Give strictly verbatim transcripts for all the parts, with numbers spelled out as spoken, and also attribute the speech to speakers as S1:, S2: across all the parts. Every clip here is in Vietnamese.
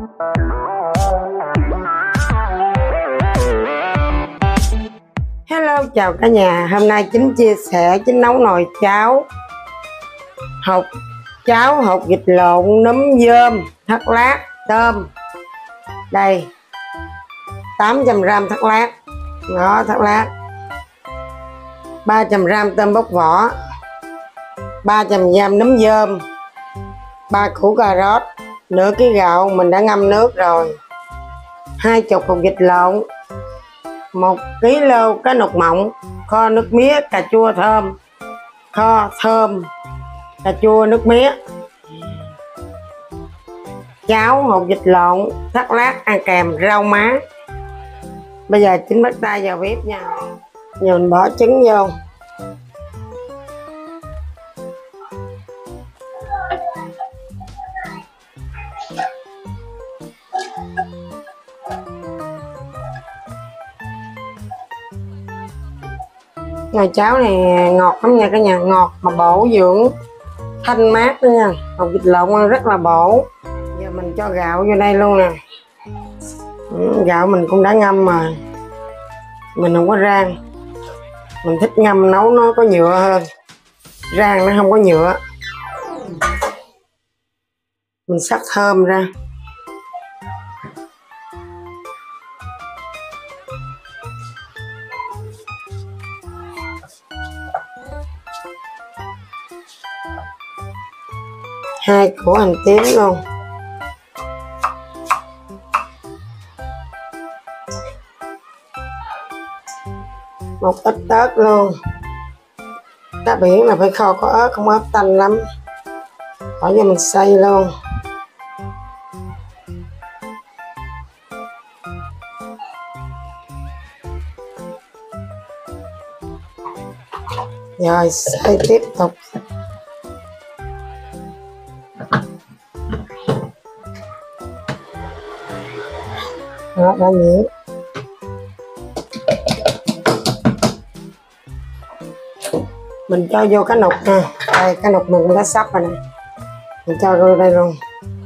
S1: Hello, chào cả nhà. Hôm nay Chính chia sẻ Chính nấu nồi cháo hột cháo hột vịt lộn nấm dơm thắt lát tôm. Đây tám trăm gam thắt lát, ngó thắt lát, ba trăm gam tôm bóc vỏ, ba trăm gam nấm dơm, ba củ cà rốt, nửa ký gạo mình đã ngâm nước rồi, hai chục hột vịt lộn, một ký lô cá nục mọng, kho nước mía, cà chua thơm, kho thơm, cà chua nước mía. Cháo hột vịt lộn thắt lát ăn kèm rau má. Bây giờ Chính bắt tay vào bếp nha. Giờ mình bỏ trứng vô. Nồi cháo này ngọt lắm nha cả nhà, ngọt mà bổ dưỡng, thanh mát đó nha. Hột vịt lộn ăn rất là bổ. Giờ mình cho gạo vô đây luôn nè. Ừ, gạo mình cũng đã ngâm mà mình không có rang, mình thích ngâm nấu nó có nhựa hơn, rang nó không có nhựa. Mình sắc thơm ra. Hai củ hành tím luôn, một ít ớt luôn. Cá biển là phải kho có ớt, không ớt tanh lắm. Bỏ vô mình xay luôn. Rồi xay tiếp tục. Đó, đã nhuyễn. Mình cho vô cá nục nè. Đây, cá nục mình đã sắp rồi nè. Mình cho vô đây luôn.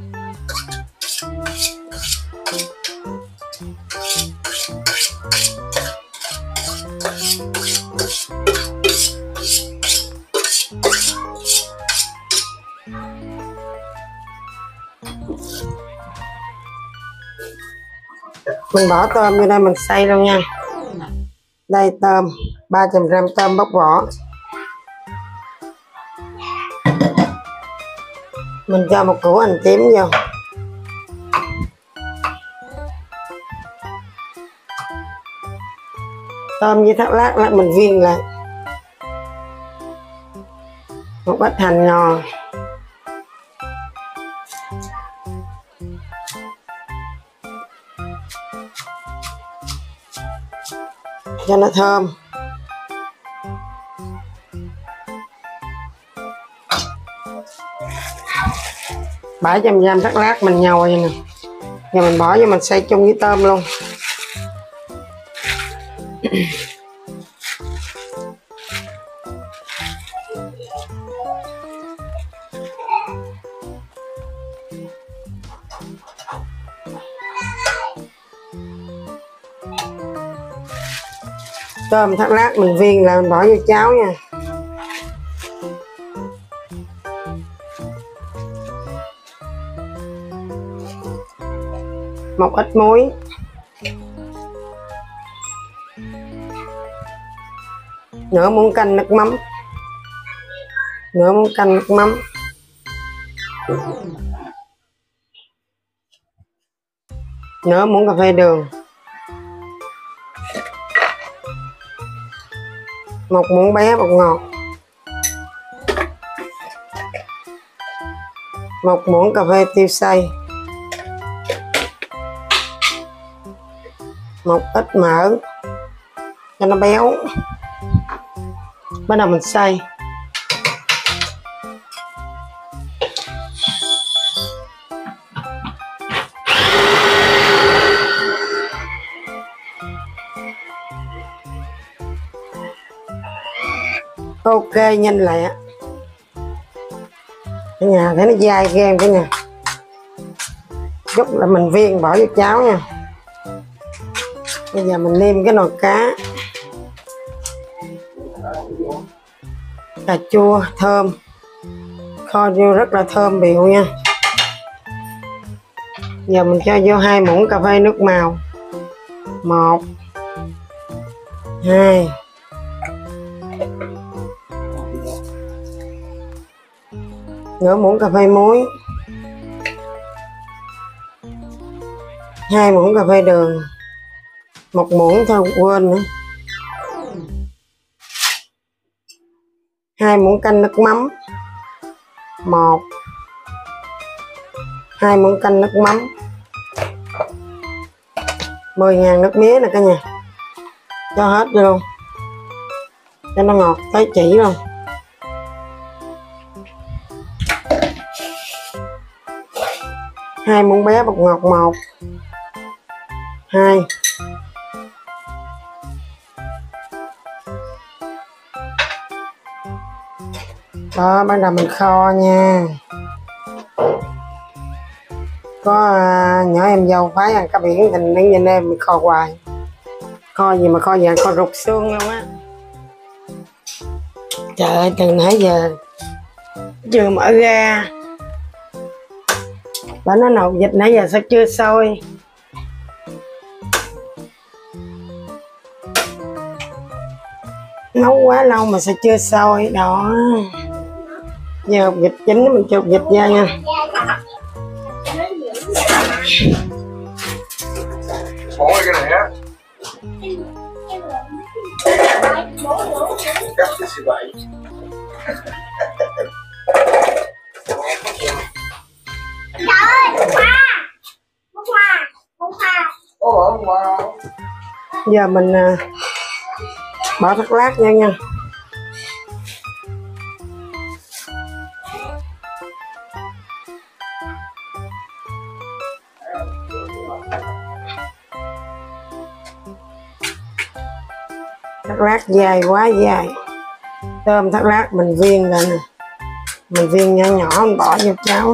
S1: Mình bỏ tôm vô đây mình xay luôn nha. Đây tôm, ba trăm gam tôm bóc vỏ. Mình cho một củ hành tím vô. Tôm với thắt lát lại mình viên lại. Một ít hành ngò. Cho nó thơm. bảy trăm gam thắt lát mình nhồi vậy nè. Giờ mình bỏ vô mình xay chung với tôm luôn. Tôm thắt lát mình viên là mình bỏ vô cháo nha. Một ít muối. Nửa muỗng canh nước mắm. Nửa muỗng canh nước mắm. Nửa muỗng cà phê đường. Một muỗng bé bột ngọt. Một muỗng cà phê tiêu xay. Một ít mỡ cho nó béo. Bắt đầu mình xay. Ok, nhanh lẹ. Cả nhà thấy nó dai ghê cả nhà. chút là mình viên bỏ vô cháo nha. Bây giờ mình nêm cái nồi cá, cà chua thơm, kho vô rất là thơm biểu nha. Giờ mình cho vô hai muỗng cà phê nước màu, một, hai, nửa muỗng cà phê muối, hai muỗng cà phê đường, một muỗng thôi quên nữa, hai muỗng canh nước mắm, một, hai muỗng canh nước mắm, mười ngàn nước mía nè cả nhà, cho hết vô luôn cho nó ngọt tới chỉ luôn. Hai muỗng bé bột ngọt, một, hai, đó bắt đầu mình kho nha. Có à, nhỏ em dâu phái ăn cá biển thành đến nhìn em mình kho hoài, kho gì mà kho dạng kho rụt xương luôn á. Trời ơi từ nãy giờ chưa mở ra, bà nó nấu vịt nãy giờ sao chưa sôi. Nấu quá lâu mà sao chưa sôi đó. Giờ vịt chín mình cho vịt ra nha.
S2: Bỏ cái này á. Cắt cái gì vậy?
S3: Trời ơi, bông hoa. Bông hoa, bông hoa.
S2: Ồ, bông hoa.
S1: Giờ mình à, bỏ thắt lát nha nha. Thắt lát dài quá dài, tôm thắt lát mình viên ra nè, mình viên nhỏ nhỏ mình bỏ vô cháo.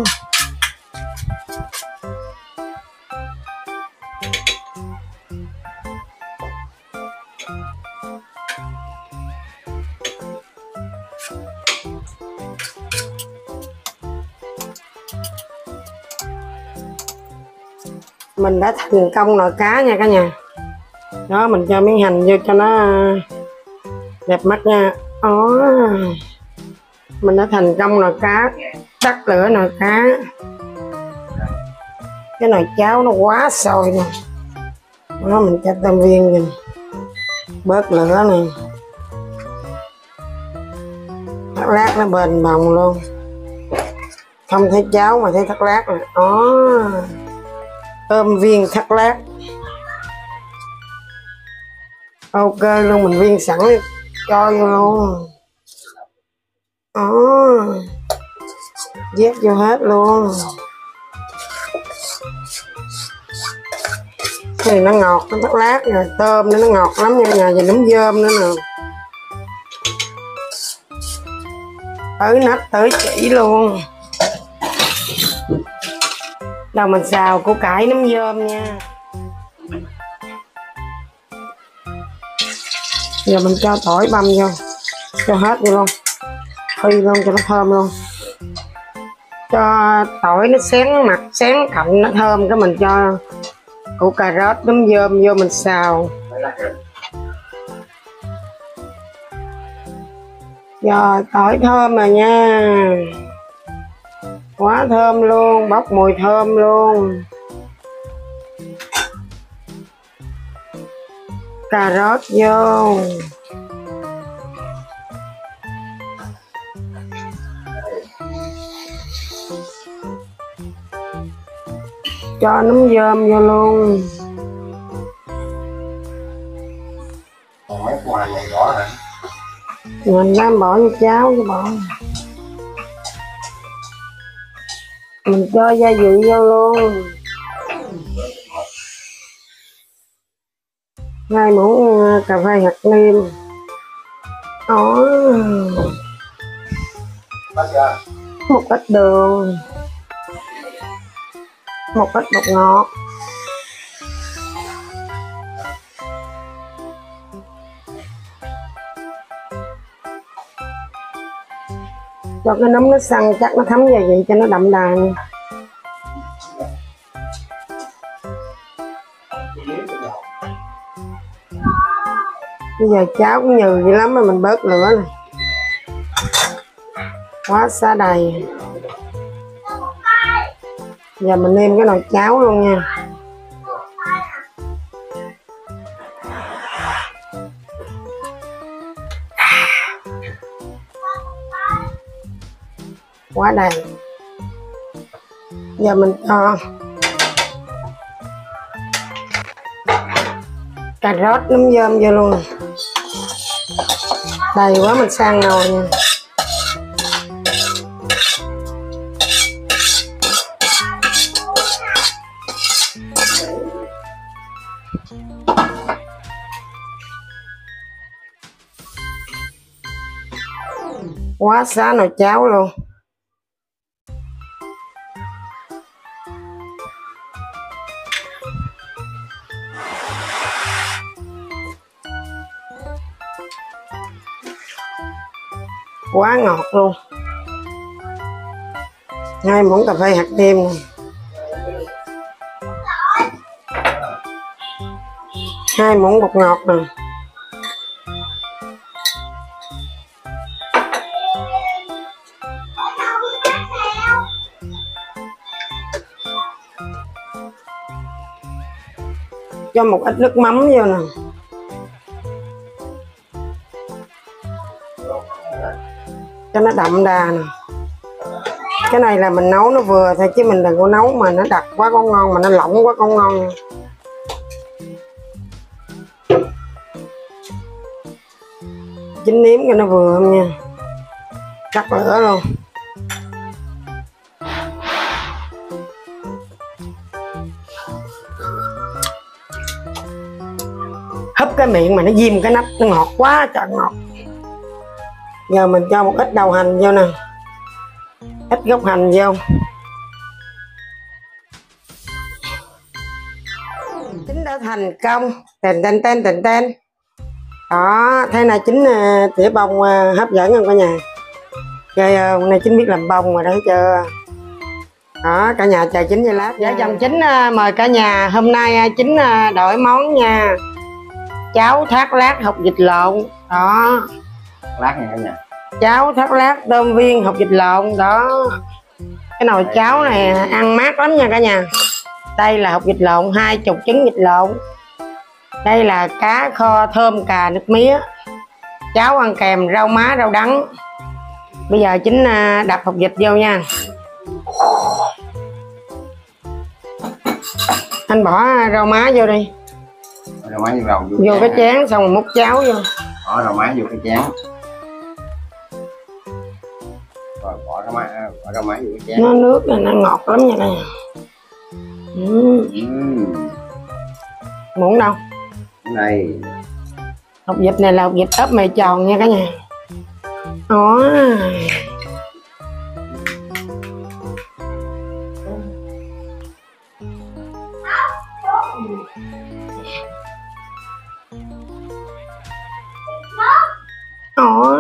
S1: Mình đã thành công nồi cá nha cả nhà. Đó mình cho miếng hành vô cho nó đẹp mắt nha. Đó mình đã thành công nồi cá, tắt lửa nồi cá. Cái nồi cháo nó quá sôi nè. Đó mình cho tôm viên mình bớt lửa này, thắt lát nó bền bồng luôn, không thấy cháo mà thấy thắt lát nè. Đó tôm viên thắt lát ok luôn, mình viên sẵn cho vô luôn. Đó vét vô hết luôn thì nó ngọt, nó thắt lát rồi tôm nó ngọt lắm nha nhà, và nấm dơm nữa nè, tới nách tới chỉ luôn. Đầu mình xào củ cải nấm dơm nha. Giờ mình cho tỏi băm vô, cho hết vô luôn, phi luôn cho nó thơm luôn. Cho tỏi nó xém mặt xém cạnh nó thơm, cái mình cho củ cà rốt nấm dơm vô mình xào. Giờ tỏi thơm rồi nha, quá thơm luôn, bốc mùi thơm luôn. Cà rốt vô, cho nấm dơm vô luôn.
S2: Còn mấy ngoài này rõ hả?
S1: Mình đang bỏ vô cháo cho bỏ. Mình cho gia vị vô luôn. Hai muỗng cà phê hạt nêm. Đó. Một ít đường. một ít bột ngọt, cho cái nấm nó săn chắc nó thấm gia vị cho nó đậm đà nha. Bây giờ cháo cũng nhừ dữ lắm mà mình bớt lửa này. Quá xá đầy. Giờ mình nêm cái nồi cháo luôn nha. Quá đầy. Giờ mình cho cà rốt nấm dơm vô luôn. Đầy quá mình sang nồi nha. Quá xá nồi cháo luôn. Quá ngọt luôn. Hai muỗng cà phê hạt nêm này. Hai muỗng bột ngọt nè. Cho một ít nước mắm vô nè. Cho nó đậm đà nè. Cái này là mình nấu nó vừa thôi chứ mình đừng có nấu mà nó đặc quá con ngon, mà nó lỏng quá con ngon. Chín nếm cho nó vừa không nha. Cắt lửa luôn. Húp cái miệng mà nó diêm cái nắp, nó ngọt quá trời ngọt. Giờ mình cho một ít đầu hành vô nè, ít gốc hành vô. Chín đã thành công. Tên tên tên tên tên. Đó, thế này chín tỉa bông hấp dẫn không cả nhà. Rồi này chín biết làm bông rồi đó, thấy chưa. Đó, cả nhà chờ chín giây lát. Vợ chồng Chính mời cả nhà. Hôm nay Chính đổi món nha. Cháo thác lát hột vịt lộn. Đó,
S2: lát nha cả nhà.
S1: Cháo thác lát tôm viên hột vịt lộn. Đó, cái nồi cháo này ăn mát lắm nha cả nhà. Đây là hột vịt lộn, hai chục trứng vịt lộn. Đây là cá kho thơm cà nước mía. Cháo ăn kèm rau má rau đắng. Bây giờ Chính đập hột vịt vô nha. Anh bỏ rau má vô đi.
S2: Rau má vô, vô,
S1: vô cái chén xong rồi múc cháo vô.
S2: Bỏ rau má vô cái chén. Rồi bỏ rau má, bỏ rau má vô cái chén.
S1: Nó nước này nó ngọt lắm nha cả nhà. Ừ.
S2: Ừ.
S1: Muỗng đâu?
S2: Này.
S1: Hột vịt này là hột vịt ốp mè tròn nha cả nhà. Đó. Đó.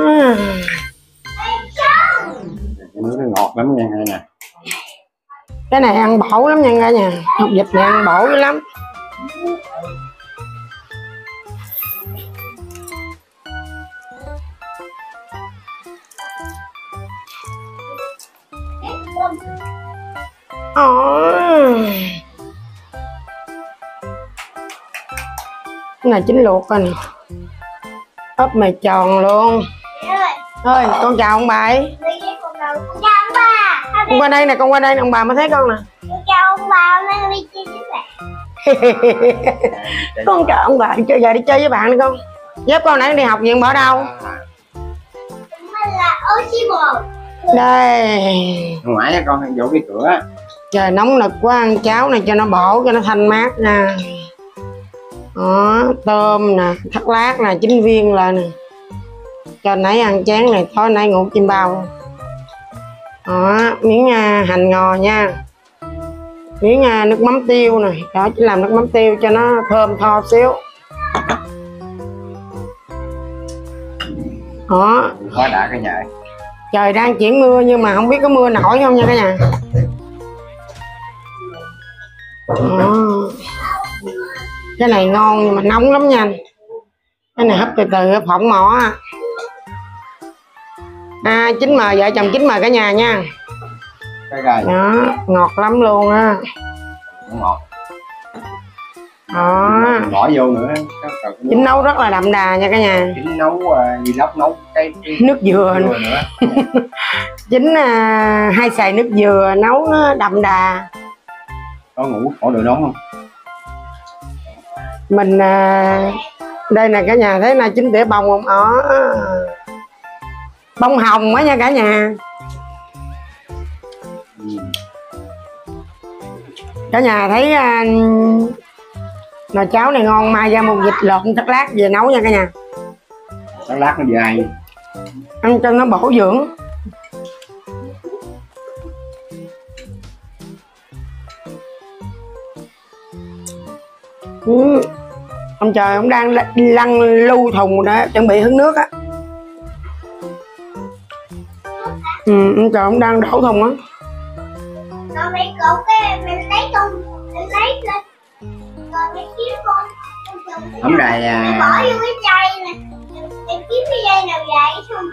S2: Cái nước nó ngọt lắm nha cả nhà.
S1: Cái này ăn bổ lắm nha cả nhà. Hột vịt này ăn bổ dữ lắm. Ồ. Cái này Chính luộc rồi nè. Ốp mè tròn luôn. Ơi, con chào ông bà ấy. Con qua đây nè, con qua đây nè, ông bà mới thấy con nè.
S3: Chào ông bà, hôm nay con đi chơi với bạn.
S1: Con chào ông bà, chơi giờ đi chơi với bạn đi con. Giúp con nãy đi học viện bỏ đâu?
S3: Mình là ô xi bò.
S1: Đây.
S2: Ngoại cho con vô cái cửa.
S1: Trời nóng nực quá, ăn cháo này cho nó bổ, cho nó thanh mát nha. Đó, tôm nè, thắt lát nè, chín viên là nè. Cho nãy ăn chén này, tối nãy ngủ chim bao. Đó, miếng hành ngò nha. miếng uh, nước mắm tiêu này, đó chỉ làm nước mắm tiêu cho nó thơm tho xíu. Đó.
S2: Quá đã cả nhà.
S1: Trời đang chuyển mưa nhưng mà không biết có mưa nổi không nha cả nhà. Đó. Cái này ngon nhưng mà nóng lắm nha. Cái này hấp từ từ hấp phỏng mỏ. À, chín mời vợ chồng chín mời cả nhà nha.
S2: Cái rồi.
S1: Đó, ngọt lắm luôn á.
S2: Ngọt.
S1: Đó.
S2: Bỏ vô nữa.
S1: Chín nấu rất là đậm đà nha cả nhà.
S2: Chín nấu gì lóc nấu cái, cái
S1: nước dừa,
S2: dừa nữa.
S1: Chín à, hay xài nước dừa nấu nó đậm đà.
S2: Có ngủ có đồ nóng không?
S1: Mình à, đây nè cả nhà thấy là chín tỉa bông không? Đó. Bông hồng á nha cả nhà.
S2: Ừ.
S1: Cả nhà thấy à, nồi cháo này ngon, mai ra một vịt lộn thất lát về nấu nha cả nhà.
S2: Thất lát nó dài.
S1: Ăn cho nó bổ dưỡng. Ừ. Ông trời ông đang lăn lưu thùng để chuẩn bị hứng nước á. Ừ, ông trời ông đang đổ thùng á.
S3: Rồi mày cột cái mình lấy con mình lấy lên rồi mày kiếm con
S2: Ấm này à...
S3: mày bỏ vô cái chai nè, mày kiếm cái dây nào vậy xong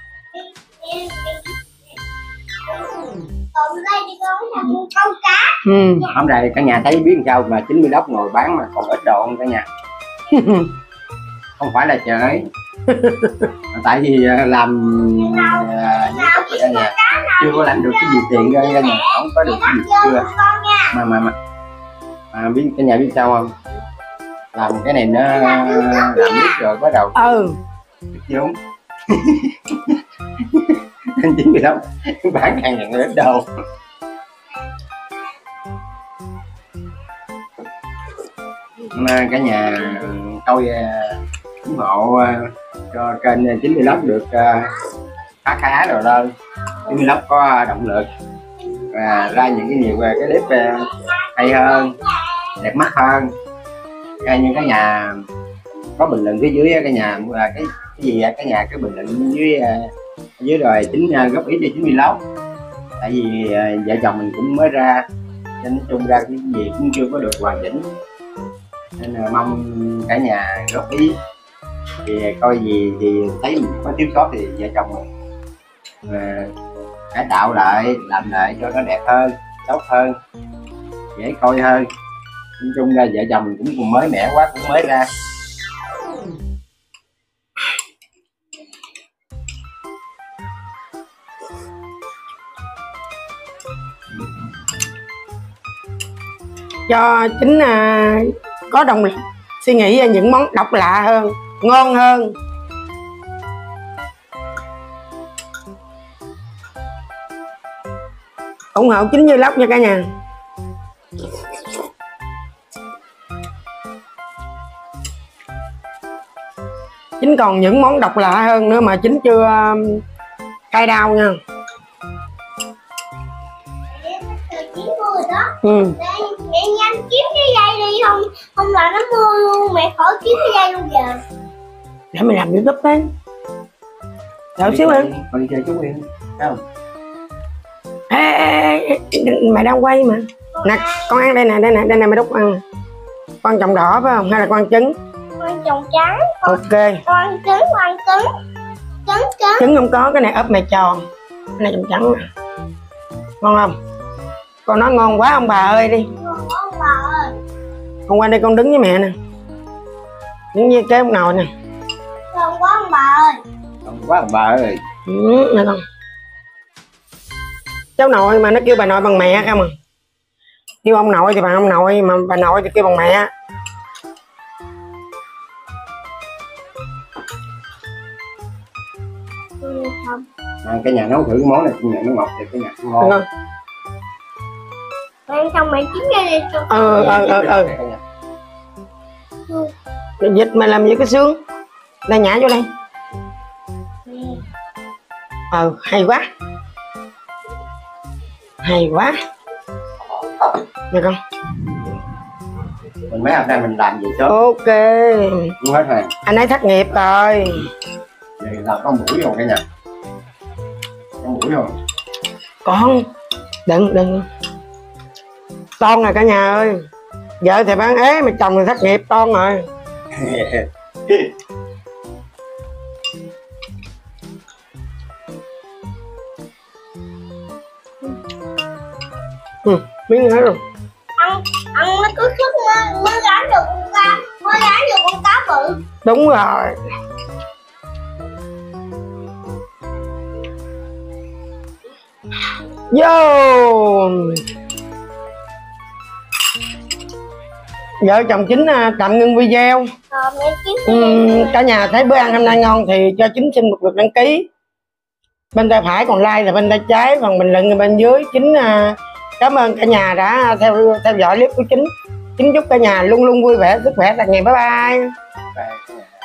S3: còn đây thì con thằng con cá.
S1: Ừ.
S2: Ấm này cả nhà thấy biết sao mà chín mươi lốc ngồi bán mà còn ít đồ không cả nhà. Không phải là trời. Tại vì làm cả nhà chưa có làm được cái gì tiền ra cả nhà, không có được cái gì chưa mà mà mà à, biết cả nhà biết sao không, làm cái này nó làm biết rồi bắt đầu
S1: ừ
S2: vốn nên chín mươi lốc bán hàng nhận ít đồ. Mà cả nhà coi ủng hộ cho kênh chín mươi lốc được khá khá rồi lên, chín mươi lốc có động lực và ra những cái nhiều cái clip hay hơn, đẹp mắt hơn. Ngay như cả nhà có bình luận phía dưới cả nhà cái cái gì cả nhà cái bình luận dưới dưới rồi tính góp ý cho chín mươi lốc, tại vì vợ chồng mình cũng mới ra nên nói chung ra cái gì cũng chưa có được hoàn chỉnh, nên là mong cả nhà góp ý, thì coi gì thì thấy mình có thiếu sót thì vợ chồng mình à, cải tạo lại, làm lại cho nó đẹp hơn, tốt hơn, dễ coi hơn. Nói chung ra vợ chồng mình cũng còn mới mẻ quá, cũng mới ra.
S1: Cho chính à, có động lực suy nghĩ ra những món độc lạ hơn, ngon hơn. Ủng hộ chín mươi lốc nha cả nhà. Chính còn những món độc lạ hơn nữa mà chính chưa um, cay đau nha. Ừ.
S3: Mẹ nhanh kiếm cái dây đi, không không là nó mưa luôn, mẹ khỏi kiếm cái dây luôn giờ.
S1: Để mày làm YouTube đấy. Đợi xíu em.
S2: Con đi chơi chú em, thấy không?
S1: Ê, ê, ê, mày đang quay mà. Nè, con ăn đây nè, đây nè, đây nè mày đút ăn. Con trồng đỏ phải không? Hay là con trứng?
S3: Con trồng trắng. Con,
S1: ok.
S3: Con trứng, con trứng. Trứng trứng.
S1: Trứng không có, cái này ốp mày tròn. Cái này trồng trắng nè. Ngon không? Con nói ngon quá ông bà ơi đi.
S3: Ngon quá ông bà ơi.
S1: Con qua đây con đứng với mẹ nè. Đứng với cái ông nồi nè.
S3: Ngon quá ông bà ơi.
S2: Ngon quá ông bà ơi.
S1: Ừ, nè con. Cháu nội mà nó kêu bà nội bằng mẹ không à. Kêu ông nội thì bằng ông nội, mà bà nội thì kêu bằng mẹ.
S2: À, cái nhà nấu thử cái món này, cái nhà nó ngọt thì cái nhà nó ngon.
S1: Ngon.
S3: Ăn xong mày chín ra đi.
S1: Ờ ờ ờ ờ. Ừ. Dịch mày làm gì cái xương. Đây nhả vô đây. Ờ hay quá. Hay quá. Được không?
S2: Mình mấy hôm nay mình làm gì sớm
S1: Ok.
S2: cũng hết rồi.
S1: Anh ấy thất nghiệp rồi.
S2: Vậy là con mũi rồi cả nhà. Con mũi rồi.
S1: Con đừng đừng con rồi cả nhà ơi, vợ thì bán ế mà chồng thì thất nghiệp con rồi. Ừ, miếng hết rồi.
S3: ăn ăn mới cứ sức mới mới gánh được con cá, mới gánh được con cá bự.
S1: Đúng rồi. Vô vợ chồng Chính tạm ngưng video.
S3: Rồi mẹ kiếm
S1: Ừ, cả nhà thấy bữa ăn hôm nay ngon thì cho Chính xin một lượt đăng ký. Bên tay phải còn like là bên tay trái, phần bình luận là bên dưới. Chính uh, cảm ơn cả nhà đã theo theo dõi clip của Chính. Chính chúc cả nhà luôn luôn vui vẻ, sức khỏe thật nhiều. Bye bye.
S2: Đây.